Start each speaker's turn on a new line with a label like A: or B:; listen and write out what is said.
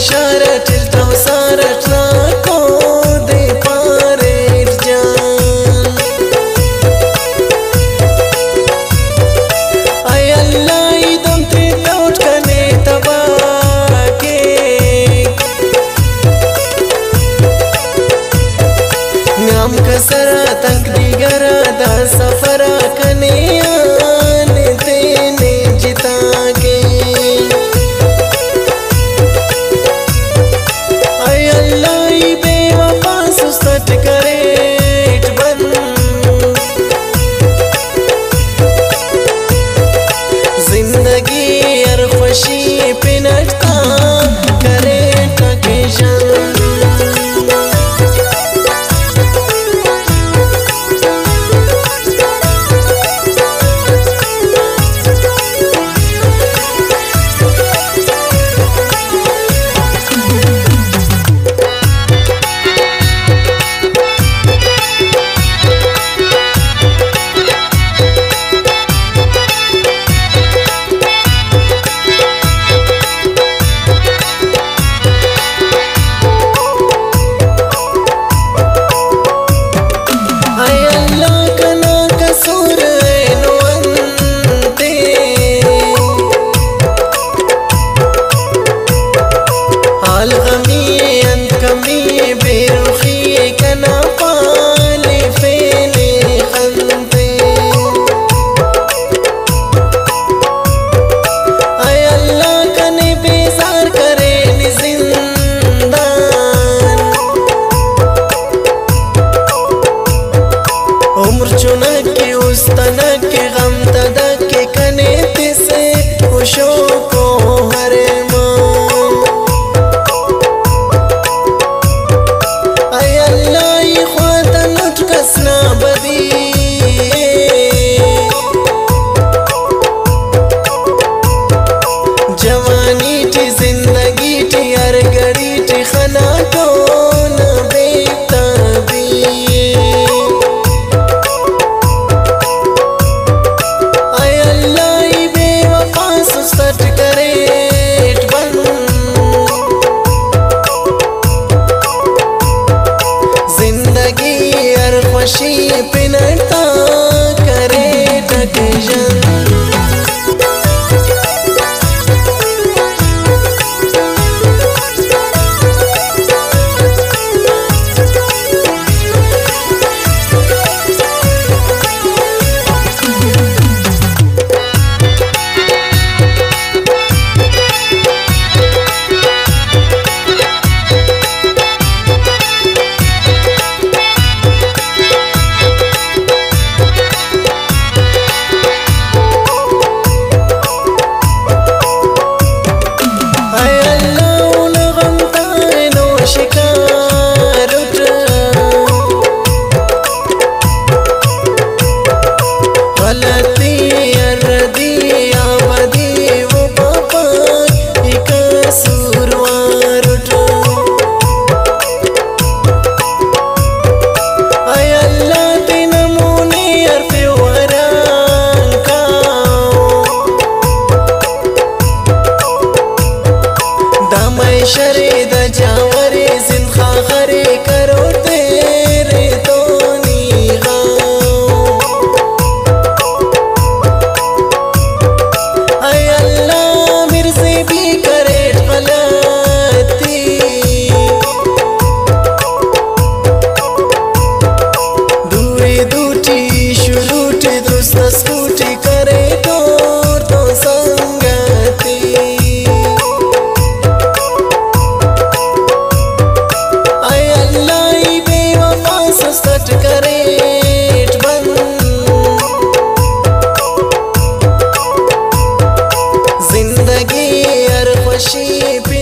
A: شارت وصارت راكودي باري رجال اي الله يدم تدوت كني تباكي نام كسرا تنك ديگرا دا سفرا كني آن تيني جتاكي खुशी पिनटता करे टकेशन चुनके उस तनक के गम तदक के कने से खुशों को हरे मान अय अल्लाह ये ख्वाता नुटकसना बदी जवानी टी जिंदगी टी हर घड़ी टी खना को न बेताबी खुशी पिनटता करे टकेशन शरीद जावरे जिंदखा खरे करो तेरे तो नीगा अय अल्लाह मेरे से भी करे गलती दूरी दूटी शुरूटी दुरुस्त स्कूटी करे तो संगती जिंदगी हर खुशी